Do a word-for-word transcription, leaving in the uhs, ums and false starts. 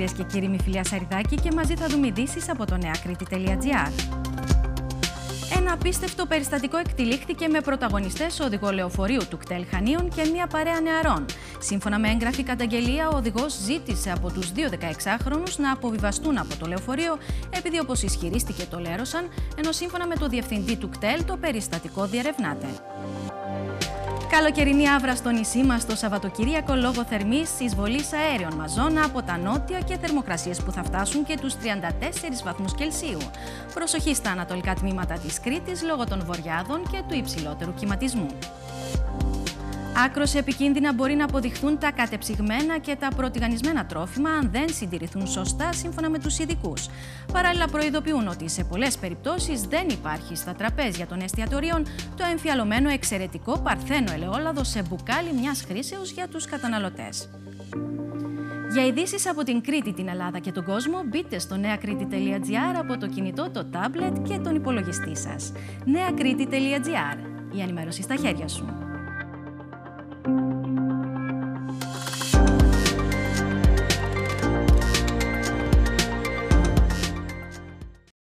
Κυρίες και κύριοι, είμαι η Φιλία Σαριδάκη και μαζί θα δούμε ειδήσεις από το νεακρήτη τελεία τζι άρ. Ένα απίστευτο περιστατικό εκτυλίχθηκε με πρωταγωνιστές ο οδηγό λεωφορείου του ΚΤΕΛ Χανίων και μία παρέα νεαρών. Σύμφωνα με έγγραφη καταγγελία, ο οδηγός ζήτησε από τους δύο δεκαεξάχρονους να αποβιβαστούν από το λεωφορείο, επειδή, όπως ισχυρίστηκε, το λέρωσαν, ενώ σύμφωνα με το διευθυντή του ΚΤΕΛ το περιστατικό διερευνάται. Καλοκαιρινή άβρα στο νησί μας το Σαββατοκύριακο λόγω θερμής εισβολής αέριων μαζών από τα νότια και θερμοκρασίες που θα φτάσουν και τους τριάντα τέσσερις βαθμούς Κελσίου. Προσοχή στα ανατολικά τμήματα της Κρήτης λόγω των βορειάδων και του υψηλότερου κυματισμού. Άκρως επικίνδυνα μπορεί να αποδειχθούν τα κατεψυγμένα και τα προτιγανισμένα τρόφιμα αν δεν συντηρηθούν σωστά σύμφωνα με τους ειδικούς. Παράλληλα, προειδοποιούν ότι σε πολλές περιπτώσεις δεν υπάρχει στα τραπέζια των εστιατορίων το εμφιαλωμένο εξαιρετικό παρθένο ελαιόλαδο σε μπουκάλι μιας χρήσεως για τους καταναλωτές. Για ειδήσεις από την Κρήτη, την Ελλάδα και τον κόσμο, μπείτε στο νεακρήτη τελεία τζι άρ από το κινητό, το τάμπλετ και τον υπολογιστή σας. νεακρήτη τελεία τζι άρ. Η ενημέρωση στα χέρια σου.